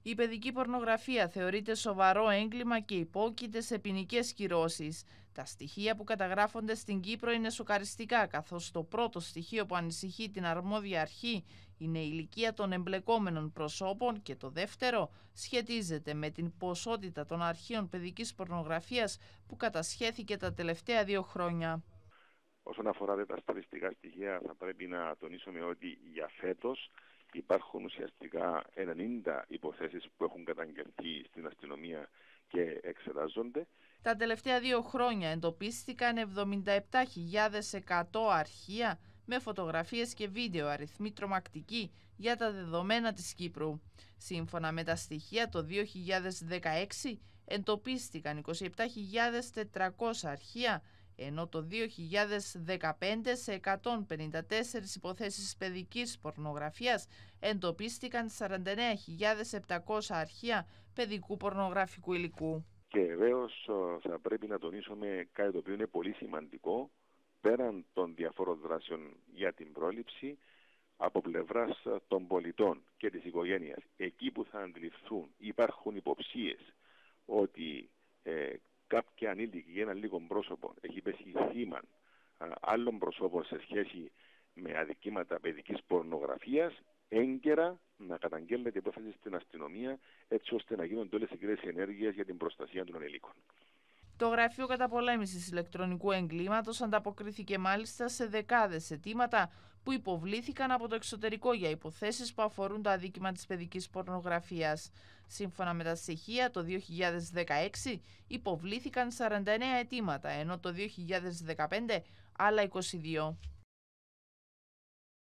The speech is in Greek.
Η παιδική πορνογραφία θεωρείται σοβαρό έγκλημα και υπόκειται σε ποινικές κυρώσεις. Τα στοιχεία που καταγράφονται στην Κύπρο είναι σοκαριστικά, καθώς το πρώτο στοιχείο που ανησυχεί την αρμόδια αρχή είναι η ηλικία των εμπλεκόμενων προσώπων και το δεύτερο σχετίζεται με την ποσότητα των αρχείων παιδικής πορνογραφίας που κατασχέθηκε τα τελευταία 2 χρόνια. Όσον αφορά τα στατιστικά στοιχεία, θα πρέπει να τονίσουμε ότι για φέτος υπάρχουν ουσιαστικά 90 υποθέσεις που έχουν καταγγελθεί στην αστυνομία και εξετάζονται. Τα τελευταία 2 χρόνια εντοπίστηκαν 77.100 αρχεία με φωτογραφίες και βίντεο, αριθμοί τρομακτικοί για τα δεδομένα της Κύπρου. Σύμφωνα με τα στοιχεία, το 2016 εντοπίστηκαν 27.400 αρχεία, ενώ το 2015 σε 154 υποθέσεις παιδικής πορνογραφίας εντοπίστηκαν 49.700 αρχεία παιδικού πορνογραφικού υλικού. Και βεβαίως θα πρέπει να τονίσουμε κάτι το οποίο είναι πολύ σημαντικό, πέραν των διαφόρων δράσεων για την πρόληψη, από πλευράς των πολιτών και της οικογένειας, εκεί που θα αντιληφθούν υπάρχουν υποψίες ότι κάποια ανήλικη ή ένα λίγο πρόσωπο έχει πέσει θύμα άλλων προσώπων σε σχέση με αδικήματα παιδικής πορνογραφίας, έγκαιρα να καταγγέλλεται υπόθεση στην αστυνομία, έτσι ώστε να γίνονται όλες οι κύριες ενέργειες για την προστασία των ανηλίκων. Το Γραφείο Καταπολέμησης Ηλεκτρονικού Εγκλήματος ανταποκρίθηκε μάλιστα σε δεκάδες αιτήματα που υποβλήθηκαν από το εξωτερικό για υποθέσεις που αφορούν το αδίκημα της παιδικής πορνογραφίας. Σύμφωνα με τα στοιχεία, το 2016 υποβλήθηκαν 49 αιτήματα, ενώ το 2015 άλλα 22.